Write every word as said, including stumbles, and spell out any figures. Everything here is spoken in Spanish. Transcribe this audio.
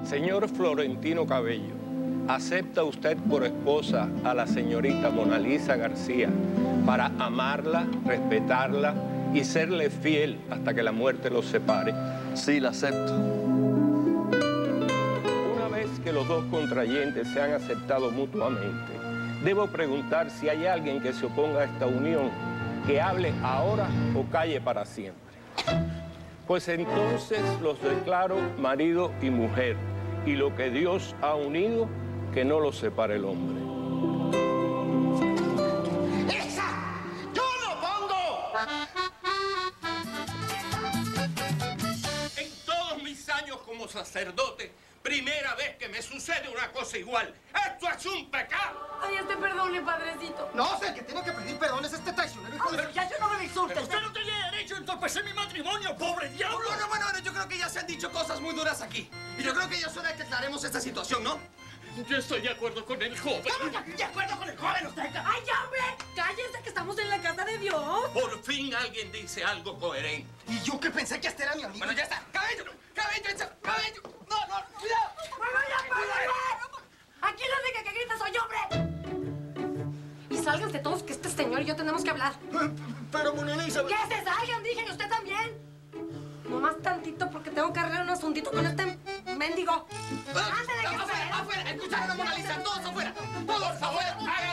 Señor Florentino Cabello, ¿acepta usted por esposa a la señorita Mona Lisa García para amarla, respetarla y serle fiel hasta que la muerte los separe? Sí, la acepto. Una vez que los dos contrayentes se han aceptado mutuamente, debo preguntar si hay alguien que se oponga a esta unión, que hable ahora o calle para siempre. Pues entonces los declaro marido y mujer, y lo que Dios ha unido, que no lo separe el hombre. ¡Esa! ¡Yo lo pongo! En todos mis años como sacerdote, primera vez que me sucede una cosa igual. ¡Esto es un pecado! Ay, este perdone, padrecito. No, o sea, el que tiene que pedir perdón es este traicionero, hijo de... Ya yo no me insulte. Usted no tenía derecho a entorpecer mi matrimonio, pobre diablo. Bueno, bueno, bueno, yo creo que ya se han dicho cosas muy duras aquí. Y yo creo que ya es hora de que aclaremos esta situación, ¿no? Yo estoy de acuerdo con el joven. ¿Cómo que de acuerdo con el joven usted? ¡Ay, ya, hombre! ¡Cállese que estamos en la casa de Dios! Por fin alguien dice algo coherente. Y yo que pensé que este era mi amigo. Bueno, ya está. ¡Cabello! ¡Cabello! ¡Cabello! ¡Cabello! ¡No, no! ¡Cuidado! ¡Bueno, ya, págale! Aquí la única que grita soy yo, hombre. Y sálganse todos, que este señor y yo tenemos que hablar. Pero, Mona Lisa... ¡Que se salgan, dije, y usted también! Nomás tantito, porque tengo que arreglar un asuntito con este mendigo. ¡Ándale, que ¡Afuera! ¡Afuera! ¡Escucharon a Mona Lisa! ¡Todos afuera! ¡Todos afuera!